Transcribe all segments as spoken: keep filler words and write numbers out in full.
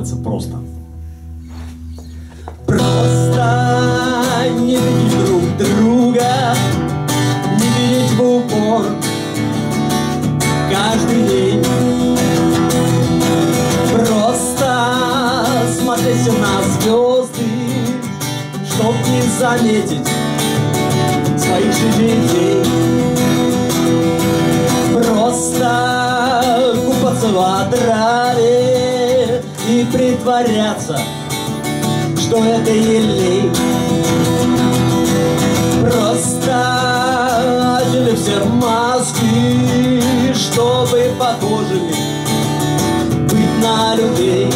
называется «Просто». Просто не видеть друг друга, не видеть в упор каждый день. Просто смотреть на звезды, чтоб не заметить своих же детей. Просто купаться в отраве и притворяться, что это елей. Просто одели все маски, чтобы похожими быть на людей.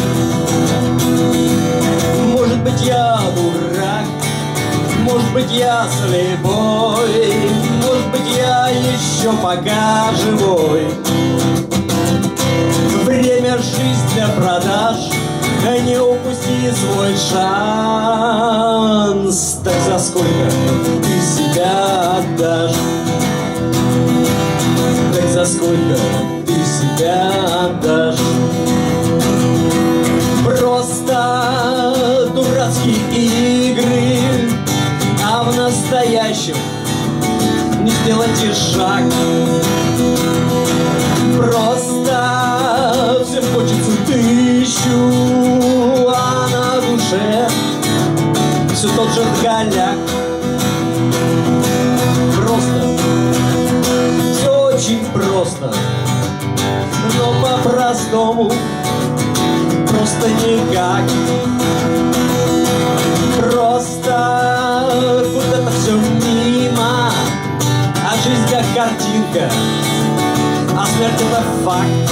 Может быть, я дурак, может быть, я слепой, может быть, я еще пока живой. Время — жизнь для продаж, не упусти свой шанс. Так за сколько ты себя отдашь? Так за сколько ты себя отдашь? Просто дурацкие игры, а в настоящем не сделайте шаг. Просто всем хочется тысячу, а на душе все тот же голяк. Просто, все очень просто, но по-простому просто никак. Просто куда-то все мимо, а жизнь как картинка, а смерть — это факт.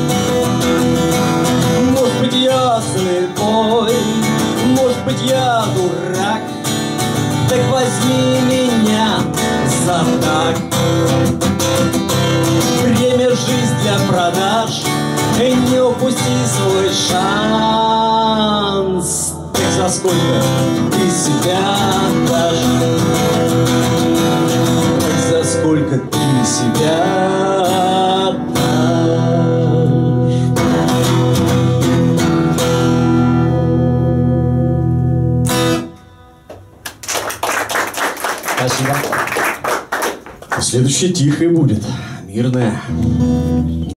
Может быть, я слепой, может быть, я дурак, так возьми меня за так. Время — жизнь для продаж, не упусти свой шанс. Так за сколько ты себя отдашь? Так за сколько ты себя отдашь? Спасибо. Следующее тихое будет, мирное.